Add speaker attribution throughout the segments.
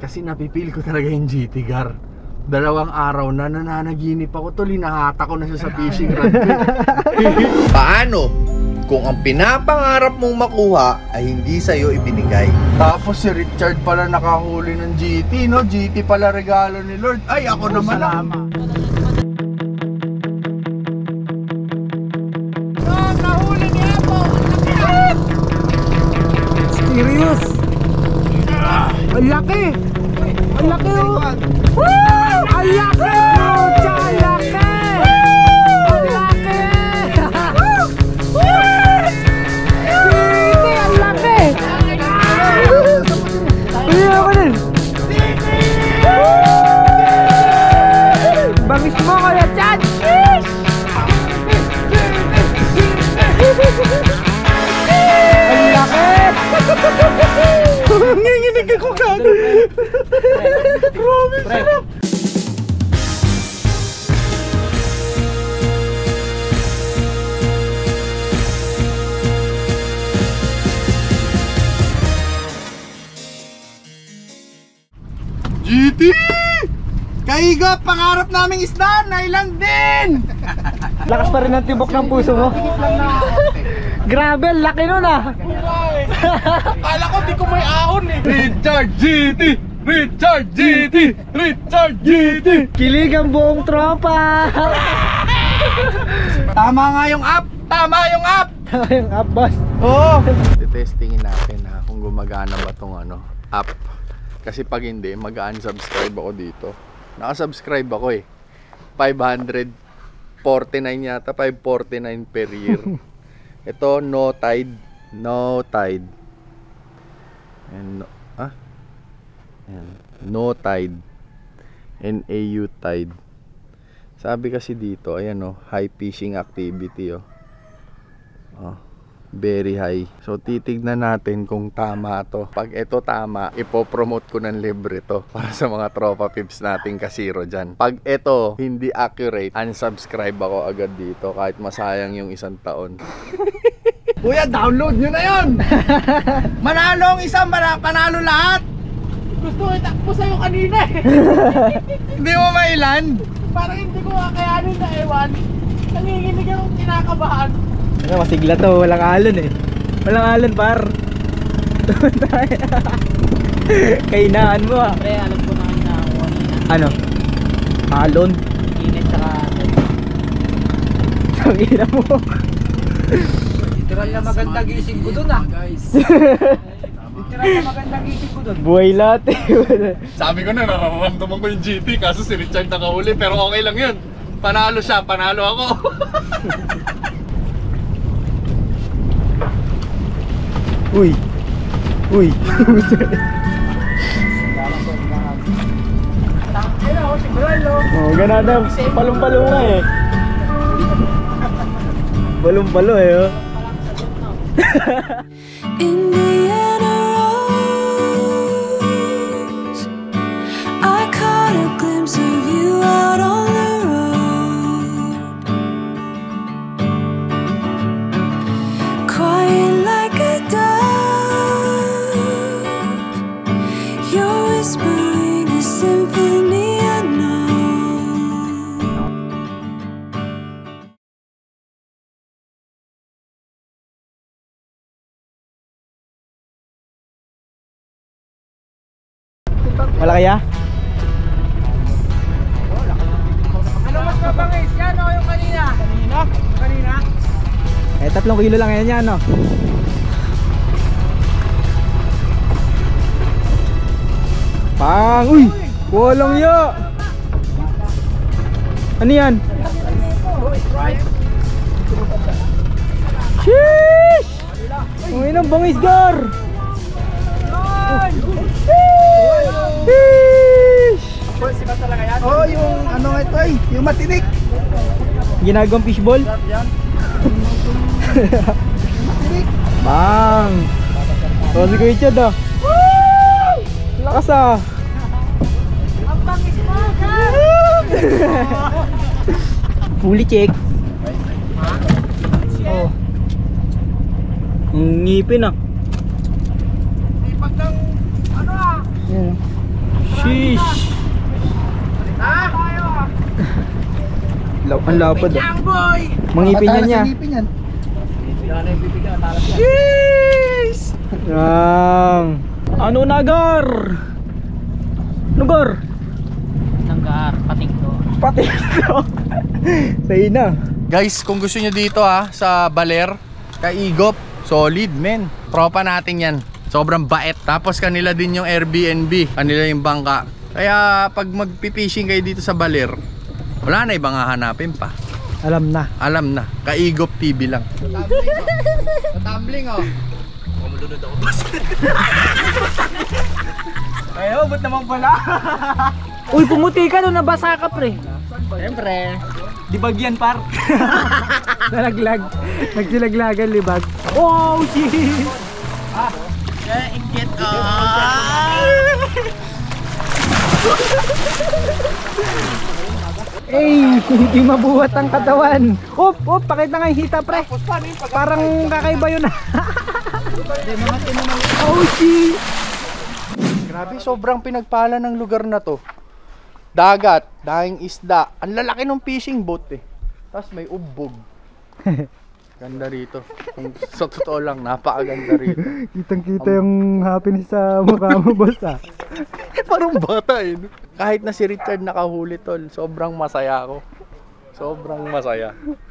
Speaker 1: Kasi napipil ko talaga yung GT Gar. 2 araw na nananaginip ako tol, hinahata ko na siya sa fishing rod ko.
Speaker 2: Paano kung ang pinapangarap mong makuha ay hindi sa'yo ibinigay?
Speaker 1: Tapos si Richard pala nakahuli ng GT, no? GT pala regalo ni Lord. Ay, ako naman salamat.
Speaker 3: Nahuli niya po!
Speaker 1: Serious? Ang laki! Ang laki oh! Woo! Ang laki! Ang laki! Ang laki! Hindi! Ang laki! Hindi ako din! Bangis mo kaya Chad! Ang laki! Nanginginig ako gago! Grabe sarap! GT! Kaigop! Pangarap naming isda! Nailan din!
Speaker 3: Lakas pa rin ang tibok ng puso mo. Grabe, laki nun ah.
Speaker 1: Kala ko di ko may ahon eh. Richard GT! Richard GT! Richard GT!
Speaker 3: Kilig ang buong tropa.
Speaker 1: Tama nga yung app! Tama yung app!
Speaker 3: Yung up boss.
Speaker 1: Oo! Titestingin natin ha kung gumagana ba tong app. Kasi pag hindi, mag-unsubscribe ako dito. Nakasubscribe ako eh. 549 yata, 549 per year. Ito, no tide. No tide. And, no tide. NAU tide. Sabi kasi dito, ayan o, high fishing activity o. Very high. So titignan natin kung tama to. Pag ito tama, ipopromote ko ng libre to para sa mga tropa pips nating kasiro dyan. Pag ito hindi accurate, unsubscribe ako agad dito kahit masayang yung 1 taon. Kuya, download nyo na yun! Manalo ang isang, panalo lahat!
Speaker 3: Gusto ko itakbo sa'yo kanina eh.
Speaker 1: Hindi mo mailan?
Speaker 3: Parang hindi ko kakayanin na ewan. Nanginginig akong kinakabahan.
Speaker 4: Ano, masigla to, walang alon eh. Walang alon par. Kainaan mo ah.
Speaker 3: Pre, alam ko na kinakakuha nila.
Speaker 4: Ano? Alon?
Speaker 3: Init saka...
Speaker 4: Tangina mo.
Speaker 3: Literal na maganda gising ko dun ah. Literal na maganda gising ko dun.
Speaker 4: Buhay lahat eh.
Speaker 1: Sabi ko na, nararamdaman ko yung GT kaso si Richard nakahuli, pero okay lang yun. Panalo siya, panalo ako.
Speaker 4: Uy. Uy. Oh, ganada. Palong-palong nga eh. Palong-palo eh oh.
Speaker 5: Indiana Rose, I caught a glimpse of you out on the road, quiet like a dove. You're whispering a symphony unknown.
Speaker 4: Malaki ah?
Speaker 3: Ano mas mabangis? Yan o yung kanina? Kanina?
Speaker 4: Eh 3 kilo lang yan yan no? Pang! Uy! Walang ya! Ano yan? Sheesh! Uy nang bangis gar! Sheesh!
Speaker 1: Oh, yung ano ito eh, yung matinik.
Speaker 4: Ginagawang fishball? Bang! O si Kuya Chad ah. Lakas ah.
Speaker 3: Ang bangis mo,
Speaker 4: Fully check. Oh. Ang ngipin ah.
Speaker 3: Ipag ng ano ah.
Speaker 4: Yan.
Speaker 3: Sheesh. Ang lapad ah. Mangipin yan niya. Yes! Yang. Ano nagar? Nugar?
Speaker 4: Nanggar, pating to.
Speaker 3: Pati ito. Say na.
Speaker 1: Guys, kung gusto nyo dito sa Baler, Kaigop, solid men. Tropa natin yan. Sobrang bait. Tapos kanila din yung Airbnb. Kanila yung bangka. Kaya pag magpipishing kayo dito sa Baler, wala na ibang hahanapin pa.
Speaker 3: Alam na.
Speaker 1: Alam na. Kaigop TV lang. Tumbling oh. Kumulunod ako boss.
Speaker 3: Ayaw, ba't naman pala? Uy, pumuti ka doon, nabasa ka pre.
Speaker 4: Siyempre.
Speaker 3: Di bagyan par. Nalaglag. Nagsilaglagan libag. Oh shit.
Speaker 1: Ingit
Speaker 3: Hindi mabuhat ang katawan. Op, pakita nga yung hita pre. Parang kakaiba yun. Oh shit.
Speaker 1: Grabe, sobrang pinagpala ng lugar na to. Dagat, dahing isda. Ang lalaki ng fishing boat eh. Tapos may ubog. Ganda rito. Sa totoo lang, napakaganda rito.
Speaker 3: Kitang-kita yung happiness sa mukha mo, boss ah.
Speaker 1: Parang bata eh. No? Kahit na si Richard nakahuli tol, sobrang masaya ako. Sobrang masaya.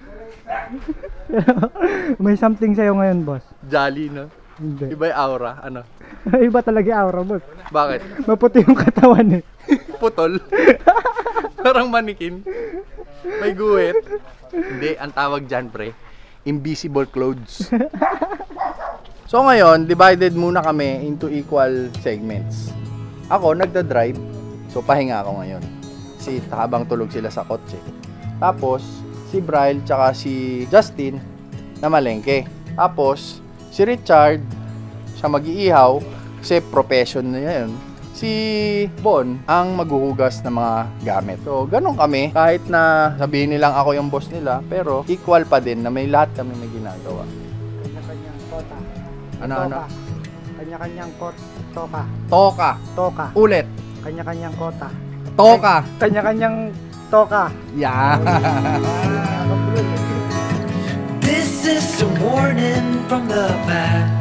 Speaker 3: May something sa'yo ngayon, boss.
Speaker 1: Jolly, no?
Speaker 3: Hindi.
Speaker 1: Iba yung aura, ano?
Speaker 3: Iba talaga yung aura, boss.
Speaker 1: Bakit?
Speaker 3: Maputi yung katawan eh.
Speaker 1: Putol. Parang manikin. May guwit. Hindi, ang tawag dyan pre, invisible clothes. So ngayon, divided muna kami into equal segments. Ako, nagda-drive. So pahinga ako ngayon. Kasi habang tulog sila sa kotse. Tapos, si Bryle tsaka si Justin na malengke. Tapos, si Richard, siya mag-iihaw kasi profession na yan. Si Bon ang maghuhugas ng mga gamit. So, ganun kami. Kahit na sabihin nilang ako yung boss nila, pero equal pa din na may lahat kami may ginagawa.
Speaker 3: Kanya-kanyang kota.
Speaker 1: Ano?
Speaker 3: Kanya-kanyang toka.
Speaker 1: Toka.
Speaker 3: Toka.
Speaker 1: Ulit.
Speaker 3: Kanya-kanyang kota.
Speaker 1: Toka.
Speaker 3: Kanya-kanyang toka.
Speaker 1: Yeah.
Speaker 6: This is a warning from the past.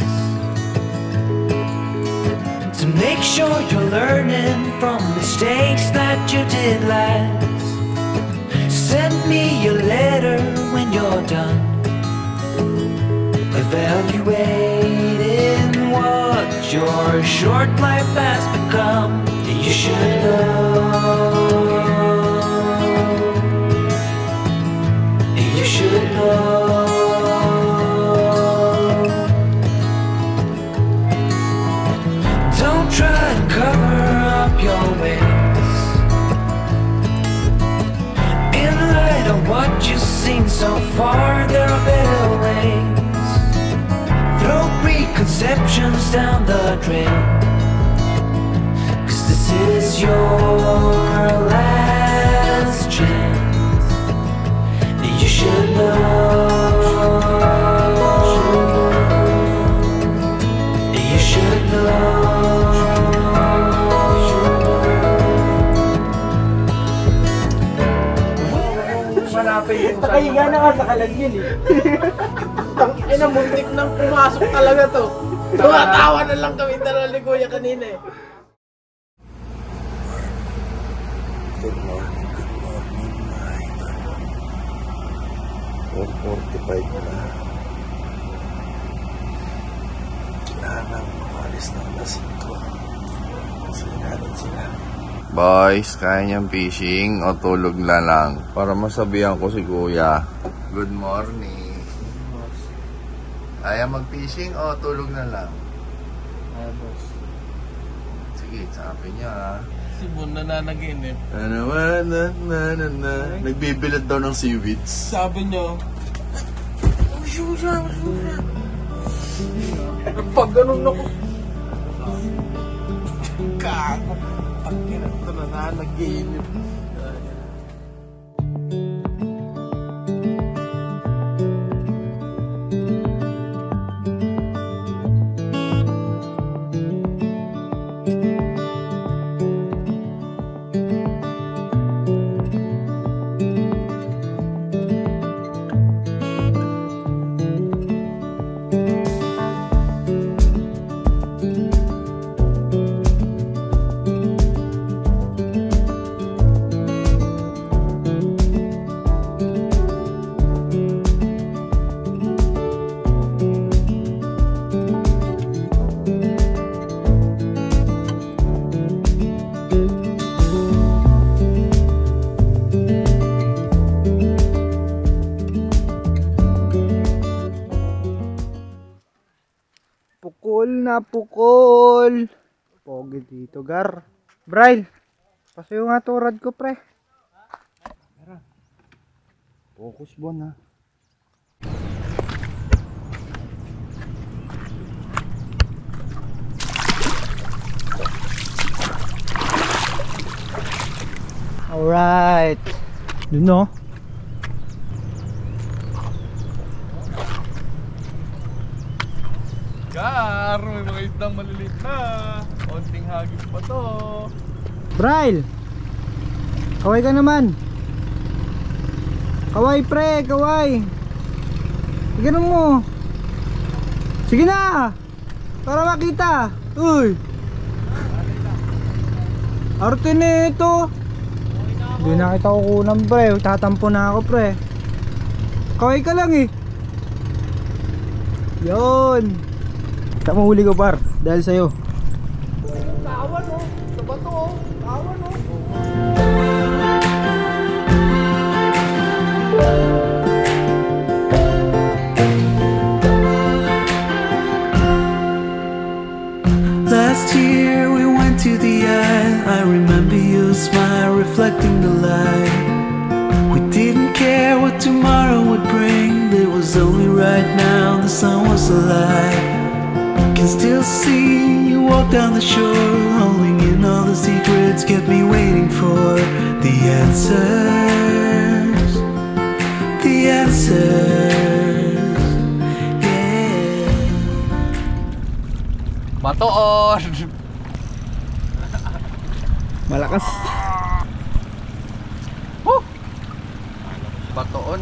Speaker 6: To make sure you're learning from mistakes that you did last. Send me a letter when you're done evaluating what your short life has become. You should know. You should know. Don't try to cover up your ways. In light of what you've seen so far, there are better ways. Throw preconceptions down the drain. 'Cause this is your last chance. You should know. You should know.
Speaker 3: Nakahiga na nga sa kalagyan eh.
Speaker 4: Ina, muntik nang pumasok talaga to. Tumatawa na lang kami dalawa ni Kuya kanina eh.
Speaker 2: Good morning, night. 4:45 na. Kailangan makalis ng lasing ko. Kasi natin sila.
Speaker 1: Boys, kaya niyang fishing o tulog na lang? Para masabihan ko si Kuya. Good morning. Kaya mag-fishing o tulog na lang?
Speaker 4: Ay, boss.
Speaker 1: Sige, sabi niya
Speaker 4: Si Bon nananaginip.
Speaker 1: Nagbibilad daw ng seaweeds.
Speaker 4: Sabi niyo, pag ganun ako, kago. Pag ito na nananaginip.
Speaker 3: napukol. Pogi dito, Gar. Braille, pasayo nga to rad ko, pre.
Speaker 1: Focus bon ha.
Speaker 3: Alright. Dun no?
Speaker 1: Gar, may mga isdang maliliit na. Konting hagis pa to.
Speaker 3: Braille, kaway ka naman. Kaway pre, kaway. Ganun mo. Sige na. Para makita. Uy. Arte nito. Hindi na kita kukunan pre. Tatampo na ako pre. Kaway ka lang eh. Yun. Kita mahuli ko par. Dahil sa'yo.
Speaker 4: Kawan oh. Sa bato oh. Kawan oh.
Speaker 6: Last year we went to the isle. I remember your smile reflecting the light. We didn't care what tomorrow would bring. It was only right now the sun was alive. Can still see you walk down the shore, holding in all the secrets, kept me waiting for the answers. The answers. Yeah.
Speaker 1: Batoon!
Speaker 3: Malakas.
Speaker 1: Batoon.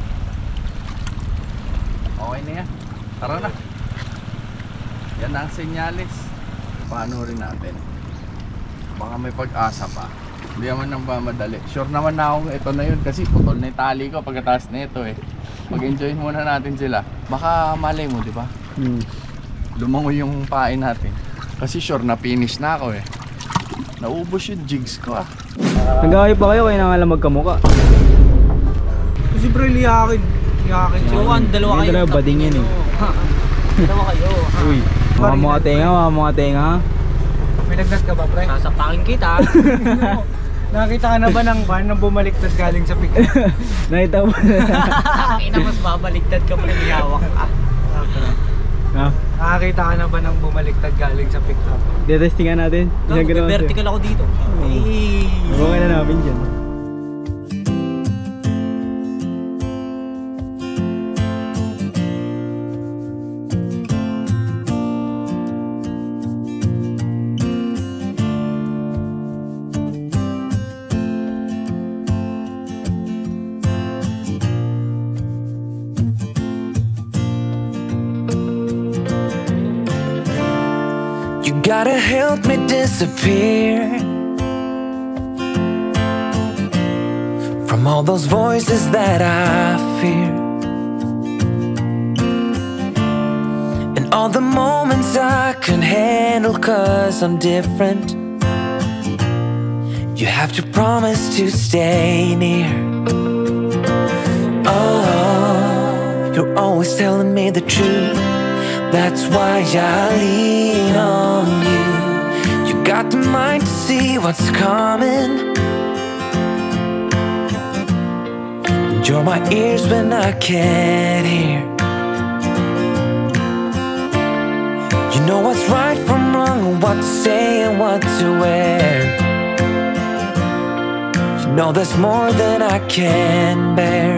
Speaker 1: Okay na yan. Tara na. Yan ang senyalis. Paano rin natin? Baka may pag-asa pa. Hindi naman nang madali. Sure naman na akong ito na yun kasi putol na yung tali ko pagkataas na ito eh. Mag-enjoy muna natin sila. Baka malay mo, di ba? Lumangoy yung pain natin. Kasi sure na finish na ako eh. Naubos yung jigs ko ah.
Speaker 3: Nag-away pa kayo, kaya na nga lang magkamuka.
Speaker 4: Si bro, liyakin. Liyakin.
Speaker 3: Dalawa kayo. Bading yan eh.
Speaker 4: Dalawa kayo.
Speaker 3: Uy, mga tenga.
Speaker 4: May lagnat ka ba, pre? Sasapakin kita. Nakita ka na ba ng van nang bumaliktad galing sa pick-up?
Speaker 3: Nakita mo.
Speaker 4: Ina, mas babaliktad ka pa rin hawak ka.
Speaker 3: Ha?
Speaker 4: Nakakita ka na ba nang bumaliktad galing sa pick-up?
Speaker 3: Detestingan natin.
Speaker 4: Vertical ako dito. Hey!
Speaker 3: Huwag na namin dyan.
Speaker 6: You gotta help me disappear from all those voices that I fear, and all the moments I couldn't handle 'cause I'm different. You have to promise to stay near. Oh, you're always telling me the truth. That's why I lean on you. You got the mind to see what's coming. And you're my ears when I can't hear. You know what's right from wrong, what to say and what to wear. You know there's more than I can bear.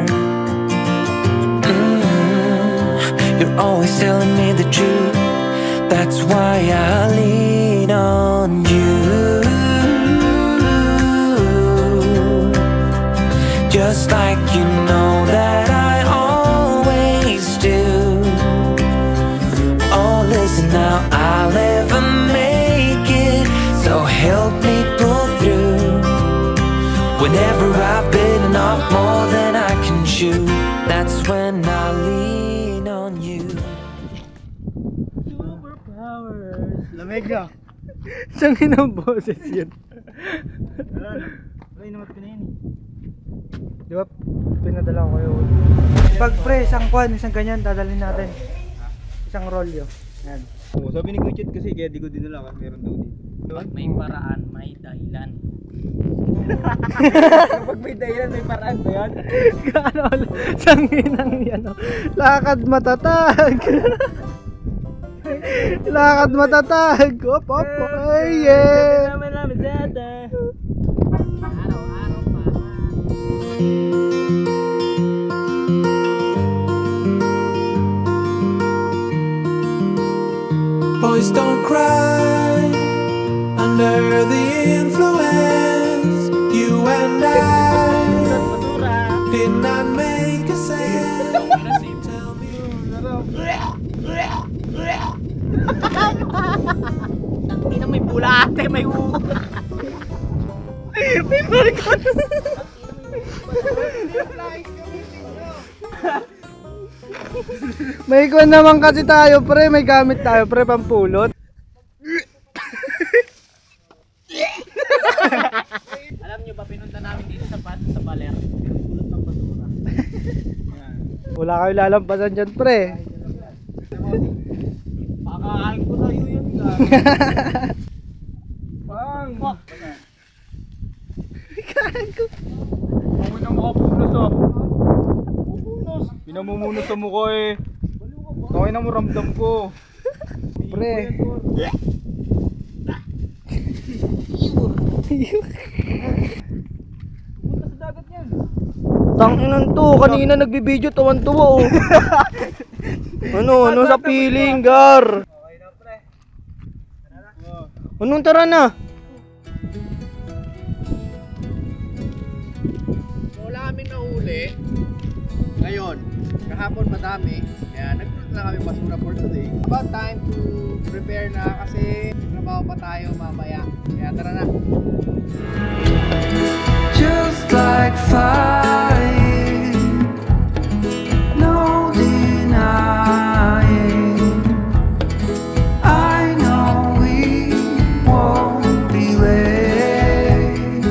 Speaker 6: You're always telling me the truth. That's why I lean on you. Just like you know that I always do. Oh, listen now, I'll never make it, so help me pull through. Whenever I've bitten off more than I can chew, that's when I lean on you.
Speaker 3: Lamig na. Siyang inang boses yun. Wala inumat ko na yun. Di ba pinadala ko kayo? Pag pre, isang kwan, isang ganyan, dadalhin natin. Isang rolyo. Yan. Oo, sabi ni Kuchit kasi kaya di ko dinala kasi meron daw dito.
Speaker 7: Pag may paraan, may dahilan.
Speaker 3: Pag may dahilan, may paraan ba yan? Kaano, sanginang yan. Lakad matatag. Lakad matatag. Op, op, ay, yeah. Naman zata.
Speaker 7: Araw-araw pa.
Speaker 6: Boys don't cry under the influence. You and I did not make a sense. Tell me.
Speaker 7: Hindi na may bulate, may ulo.
Speaker 3: May marikot. May kwan naman kasi tayo pre, may gamit tayo pre pampulot.
Speaker 7: Alam nyo ba, pinunta namin dito sa Baler. Pinulot ng basura.
Speaker 3: Wala kayo lalampasan dyan pre.
Speaker 7: Pakakain ko sa'yo yun ka.
Speaker 3: Pang!
Speaker 7: Ako na makapunos ah.
Speaker 3: Pinamumuno sa mukha eh. Okay na mo ramdam ko. Pre. Punta sa dagat yan. Tanginan to, kanina nagbibideo tuwan-tuwa oh. Ano sa feeling, Gar? Okay na pre. Anong tara na?
Speaker 2: Wala kami nahuli. Ngayon, kahapon madami. Kaya nagpunta na kami basura for today. About time to prepare na kasi trabaho pa tayo mamaya. Kaya tara na.
Speaker 6: Just like fire, no denying. I know we won't be late.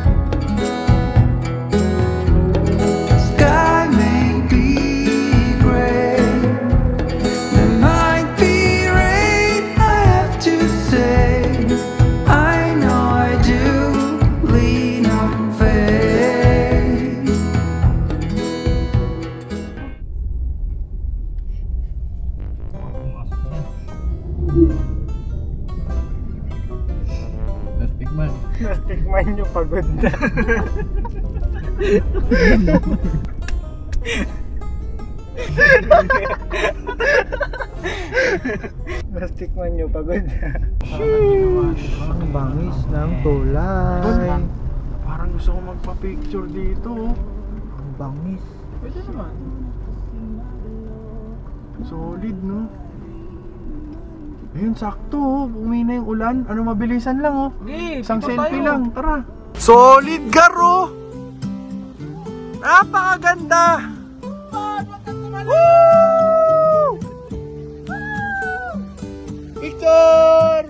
Speaker 6: Sky may be gray, there might be rain. I have to say, I know I do lean on faith.
Speaker 2: Plastic man.
Speaker 3: Natikman nyo pagod na. Natikman nyo pagod na. Ang bangis ng tulay.
Speaker 1: Parang gusto ko magpa-picture dito.
Speaker 3: Ang bangis.
Speaker 1: Pwede naman. Solid, no? Ayun, sakto oh. Umina yung ulan. Ano, mabilisan lang oh. Isang selfie lang, tara. Solid, Garo! Napakaganda! Woo! Picture!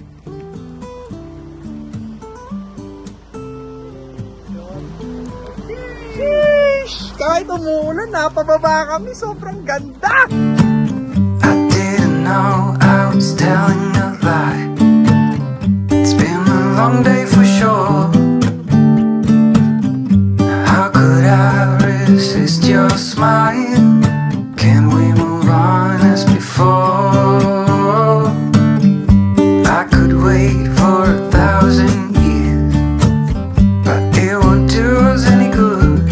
Speaker 1: Sheesh! Kahit umuulan, napababa kami. Sobrang ganda!
Speaker 6: I didn't know I was telling a lie. It's been a long day for sure. How could I resist your smile? Can we move on as before? I could wait for 1,000 years, but it won't do us any good.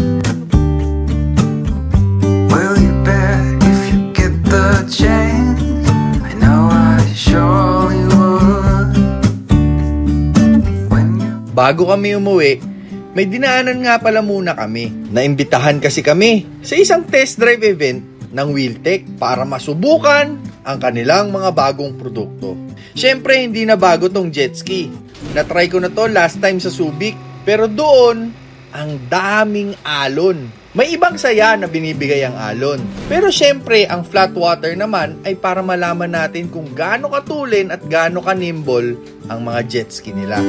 Speaker 6: Will you bet if you get the chance? I know I surely would. When you
Speaker 2: Bago kami umuwi, may dinaanan nga pala muna kami. Naimbitahan kasi kami sa isang test drive event ng Wheeltech para masubukan ang kanilang mga bagong produkto. Siyempre, hindi na bago tong jet ski. Na-try ko na to last time sa Subic, pero doon, ang daming alon. May ibang saya na binibigay ang alon. Pero syempre, ang flat water naman ay para malaman natin kung gaano katulin at gaano ka-nimble ang mga jet ski nila.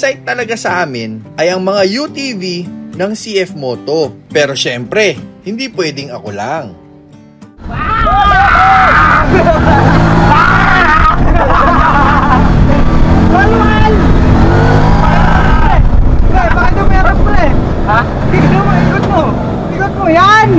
Speaker 2: highlight talaga sa amin ay ang mga UTV ng CF Moto. Pero syempre, hindi pwedeng ako lang.
Speaker 3: Paano meron mo eh? Ha? Ikot mo! Ikot mo! Yan!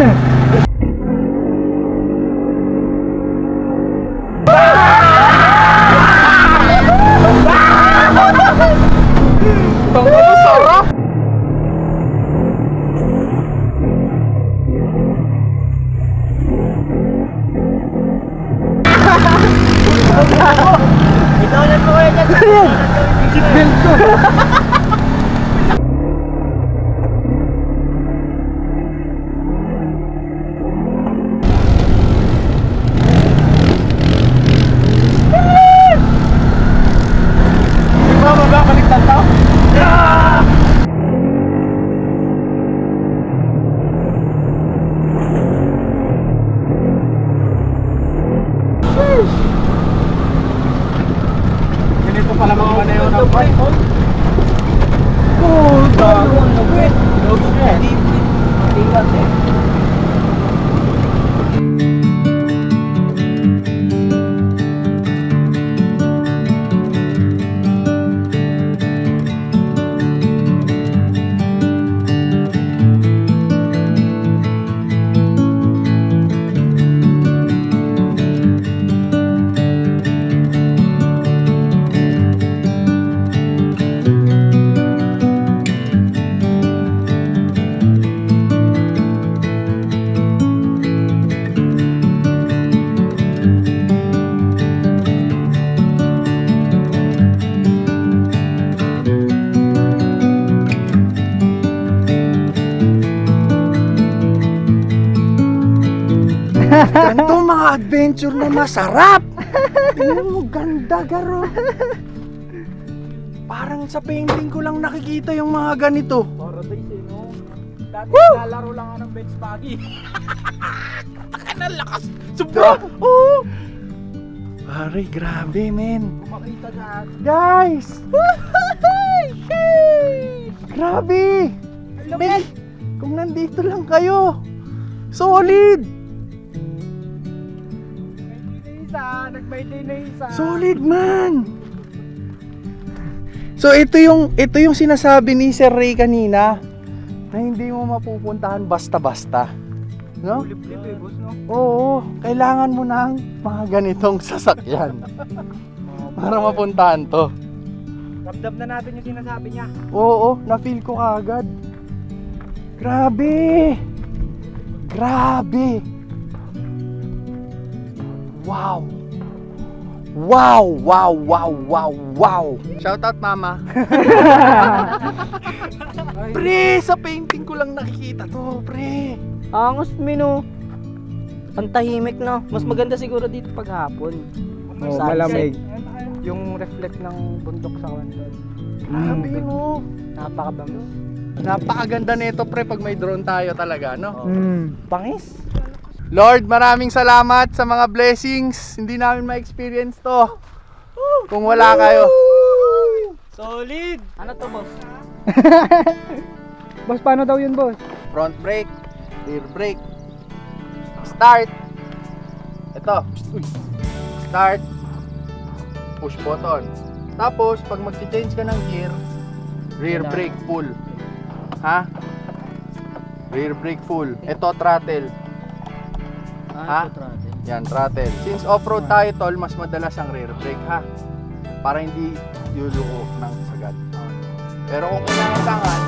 Speaker 7: Itolan mo kayo dyan.
Speaker 3: Seatbelt ko!
Speaker 4: Ganito pala mga manayo ng bike.
Speaker 3: Oh,
Speaker 1: Ganito mga adventure na masarap. Tingnan mo, ganda garo. Parang sa painting ko lang nakikita yung mga ganito.
Speaker 7: Paradise eh, no? Dati naglalaro lang ako ng bench buggy. Lakas! Sobra!
Speaker 1: Oo! Pare, grabe men.
Speaker 7: Kumakita ka.
Speaker 1: Guys! Grabe! Men, kung nandito lang kayo, solid!
Speaker 7: Nag-birthday na isa.
Speaker 1: Solid man! So ito yung sinasabi ni Sir Ray kanina na hindi mo mapupuntahan basta-basta. No?
Speaker 7: Lip-lip eh, boss, no?
Speaker 1: Oo, kailangan mo ng mga ganitong sasakyan para mapuntahan to.
Speaker 7: Ramdam na natin yung sinasabi niya.
Speaker 1: Oo, na-feel ko agad. Grabe! Grabe! Wow! Wow! Wow! Wow! Wow! Wow! Shoutout mama! Pre! Sa painting ko lang nakikita to, pre!
Speaker 7: Angos, Mino. Ang tahimik, no? Mas maganda siguro dito pag hapon.
Speaker 3: Oh,
Speaker 7: Sunset.
Speaker 3: malamig. Yung reflect ng bundok sa kanto.
Speaker 1: Grabe mo!
Speaker 7: Napakabango.
Speaker 1: Napakaganda nito pre pag may drone tayo talaga, no?
Speaker 7: Pangis.
Speaker 1: Lord, maraming salamat sa mga blessings. Hindi namin ma-experience to kung wala kayo.
Speaker 7: Solid! Ano to, boss?
Speaker 3: Boss, paano daw yun, boss?
Speaker 1: Front brake, rear brake, start. Ito, uy. Start, push button. Tapos, pag mag-change ka ng gear, rear brake full. Ha? Rear brake full. Ito, throttle. Ha? Yan, throttle. Since off-road tayo, tol, mas madalas ang rear brake, ha? Para hindi yuluko ng sagad. Pero kung kailangan,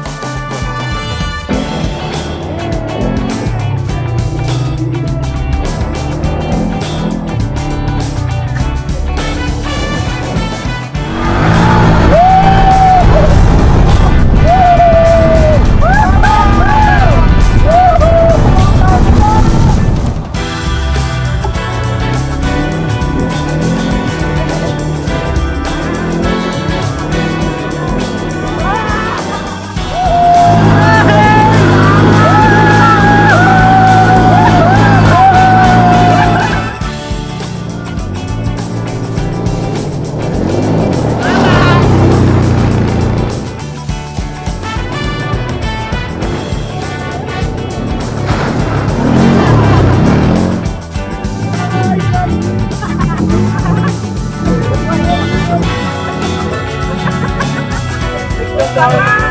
Speaker 4: Salamat!